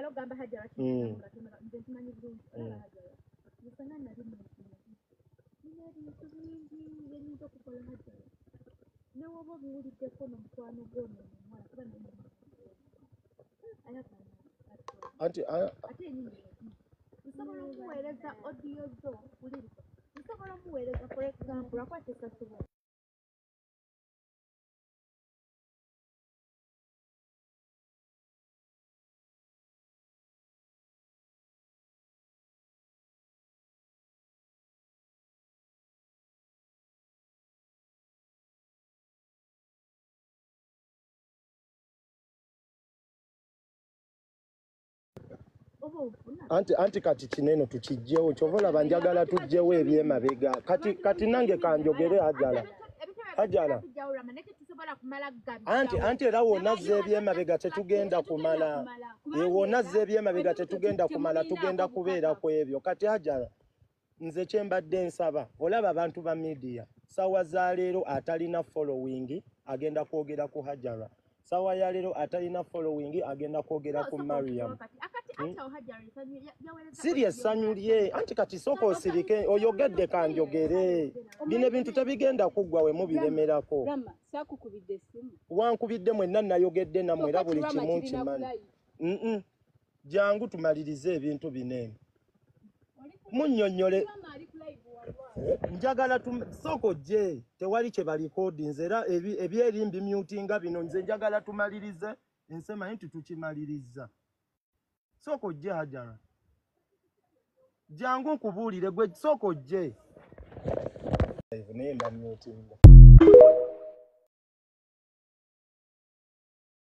Anti kati kineno tukijjewo kyovola banjagala tujjewo ebyemabega kati nange kanjogere Hajala anti era wonna zze ebyemabega tetugenda kumala wonna zze ebyemabega tetugenda kumala tugenda kubeera ku ebyo kati Hajala nze kyembadde nsaba olaba abantu ba media sawa za leero atalina following agenda kwogera ku Hajala sawa ya leero atalina following agenda kwogera ku Mariam Serious sanyulye anti kati soko osirike oyogedde kanjogere bino bintu tebigenda kuggwa we mubiremerako sakukubidde simu wankubidde mwenna nayogedde namwe era buli kimu kimanyi jangu tumalirize ebintu binene munnyonnyole njagala soko je tewali kye balikodinze era ebyerimbi mutinga bino nze njagala tumalirize ensema nti tukimaliriza soko je Hajara jangu nkubuulire gwe soko je naye mba mutinga